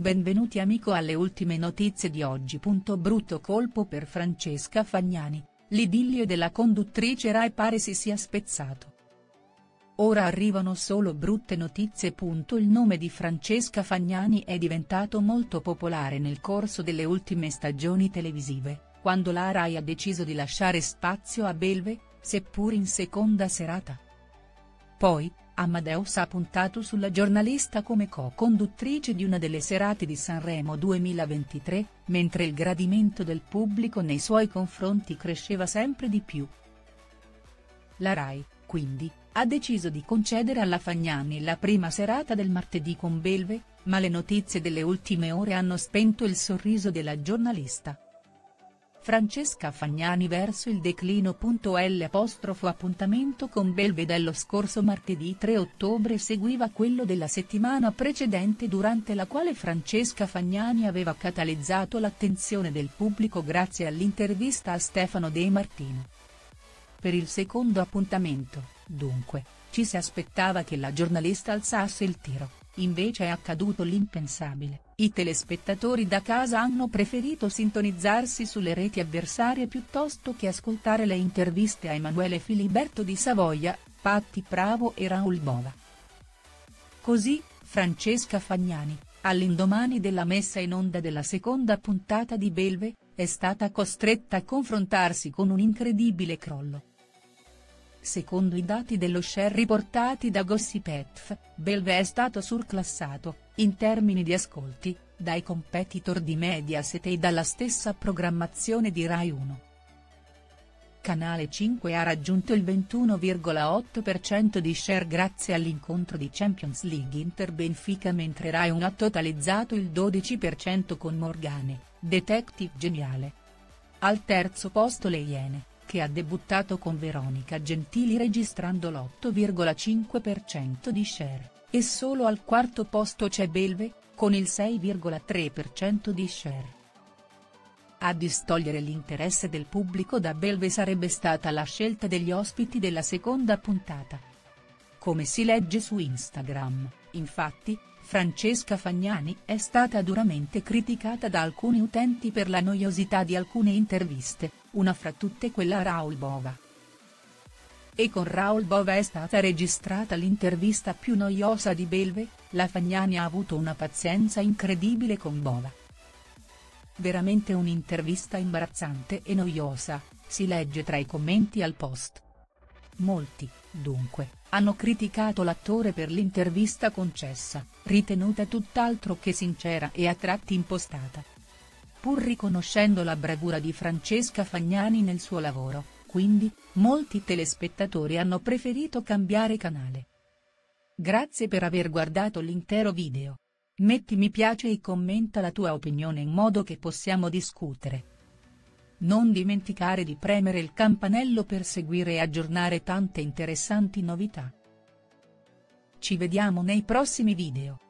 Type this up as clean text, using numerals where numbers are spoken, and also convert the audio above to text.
benvenuti amico alle ultime notizie di oggi. Brutto colpo per Francesca Fagnani, l'idillio della conduttrice Rai pare si sia spezzato. Ora arrivano solo brutte notizie. Il nome di Francesca Fagnani è diventato molto popolare nel corso delle ultime stagioni televisive, quando la Rai ha deciso di lasciare spazio a Belve, seppur in seconda serata. Poi, Amadeus ha puntato sulla giornalista come co-conduttrice di una delle serate di Sanremo 2023, mentre il gradimento del pubblico nei suoi confronti cresceva sempre di più. La Rai, quindi, ha deciso di concedere alla Fagnani la prima serata del martedì con Belve, ma le notizie delle ultime ore hanno spento il sorriso della giornalista. Francesca Fagnani verso il declino. L'appuntamento con Belve dello scorso martedì 3 ottobre seguiva quello della settimana precedente, durante la quale Francesca Fagnani aveva catalizzato l'attenzione del pubblico grazie all'intervista a Stefano De Martino. Per il secondo appuntamento, dunque, ci si aspettava che la giornalista alzasse il tiro. Invece è accaduto l'impensabile, i telespettatori da casa hanno preferito sintonizzarsi sulle reti avversarie piuttosto che ascoltare le interviste a Emanuele Filiberto di Savoia, Patti Bravo e Raoul Bova. Così, Francesca Fagnani, all'indomani della messa in onda della seconda puntata di Belve, è stata costretta a confrontarsi con un incredibile crollo. Secondo i dati dello share riportati da Gossip, Belve è stato surclassato, in termini di ascolti, dai competitor di Mediaset e dalla stessa programmazione di Rai 1. Canale 5 ha raggiunto il 21,8% di share grazie all'incontro di Champions League Inter-Benfica, mentre Rai 1 ha totalizzato il 12% con Morgane, Detective Geniale. Al terzo posto Le Iene, che ha debuttato con Veronica Gentili registrando l'8,5% di share, e solo al quarto posto c'è Belve, con il 6,3% di share. A distogliere l'interesse del pubblico da Belve sarebbe stata la scelta degli ospiti della seconda puntata. Come si legge su Instagram, infatti, Francesca Fagnani è stata duramente criticata da alcuni utenti per la noiosità di alcune interviste, una fra tutte quella a Raoul Bova. E con Raoul Bova è stata registrata l'intervista più noiosa di Belve. La Fagnani ha avuto una pazienza incredibile con Bova. Veramente un'intervista imbarazzante e noiosa, si legge tra i commenti al post. Molti, dunque, hanno criticato l'attore per l'intervista concessa, ritenuta tutt'altro che sincera e a tratti impostata. Pur riconoscendo la bravura di Francesca Fagnani nel suo lavoro, quindi, molti telespettatori hanno preferito cambiare canale. Grazie per aver guardato l'intero video. Metti mi piace e commenta la tua opinione in modo che possiamo discutere. Non dimenticare di premere il campanello per seguire e aggiornare tante interessanti novità. Ci vediamo nei prossimi video.